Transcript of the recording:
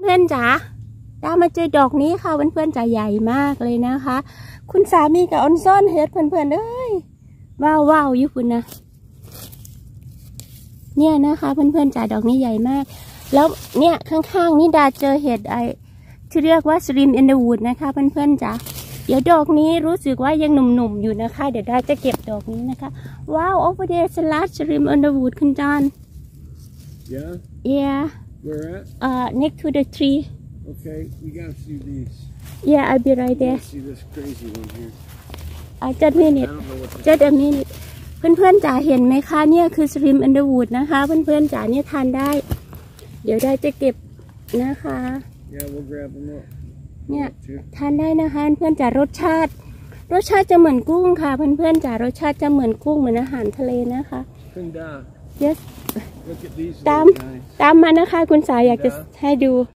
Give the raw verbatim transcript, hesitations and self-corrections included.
พื่อนๆจ๋าได้มาเจอดอกนี้ค่ะเพื่อนๆจ๋าใหญ่มากเลยนะคะคุณสามีกับออนซ่อนเฮ็ดเพื่อนๆเอ้ยว้าวว้าวอยู่คุณนะเนี่ยนะคะเพื่อนๆจ๋าดอกนี้ใหญ่มากแล้วเนี่ยข้างๆนี่ดาเจอเห็ดไอที่เรียกว่าสลิมอินเดอะวูดนะคะเพื่อนๆจ๋าเดี๋ยวดอกนี้รู้สึกว่ายังหนุ่มๆอยู่นะคะเดี๋ยวดาจะเก็บดอกนี้นะคะว้าว over there is a large shrimp in the wood คุณจอน Yeah? Yeah Where at? uh next to the tree Okay, we gotta see these. Yeah I'll be right We there gotta see this crazy one here. I just I minute don't know what this just a minute เพื่อนๆจ๋าเห็นไหมคะเนี่ยคือสลิมอินเดอะวูดนะคะเพื่อนๆจ๋าเนี่ยทานได้เดี๋ยวได้จะเก็บนะคะ Yeah, we'll grab them up. เนี่ยทานได้นะคะเพื่อนๆจ๋ารสชาติรสชาติจะเหมือนกุ้งค่ะเพื่อนๆจ๋ารสชาติจะเหมือนกุ้งเหมือนอาหารทะเลนะคะ Pinda. Yes Look at these ตาม little guys. ตามมานะคะคุณสายอยากจะให้ดู